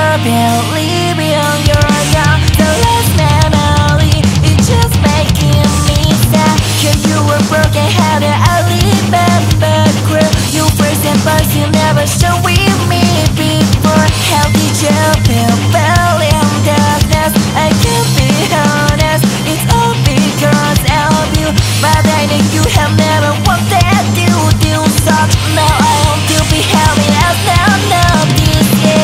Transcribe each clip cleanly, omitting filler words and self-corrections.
believing you're young. The last memory is just making me sad. Yeah, you were broken hearted, I remember clear. You first and first, you never showed with me before. How did you feel in darkness? I can't be honest, it's all because of you. But I know you have never wanted to do such. Now I want to be happy as none of this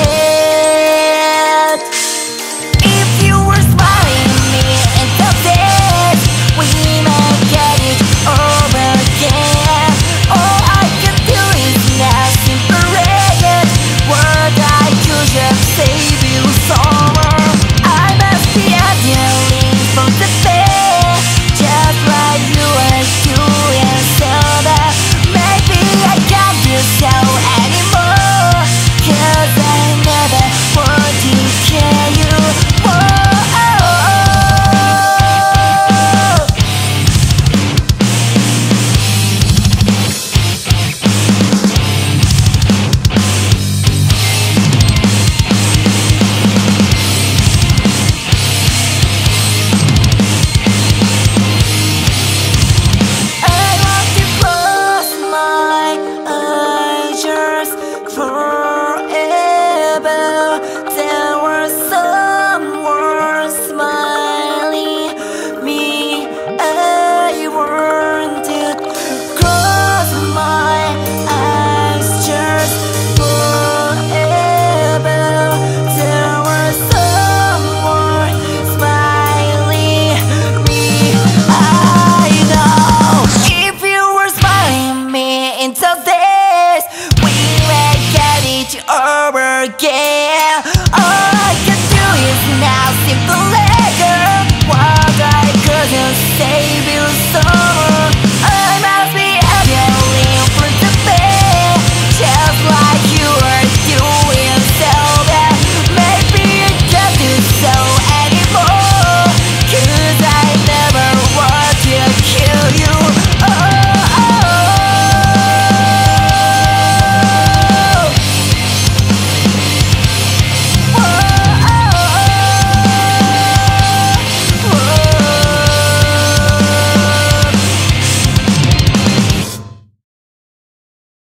yet. If you were smiling me in the face, we might get it over again. All I can do is now separate what I could have saved you summer. I must be ideally from the bed, just like you were doing so that maybe I can't do so anymore, 'cause I never want to care you more. I want to close my eyes just forever. There was someone smiling me. I want to close my eyes just forever. There was someone smiling me. I know if you were smiling me into this, we may get it over again. All I can do is now simply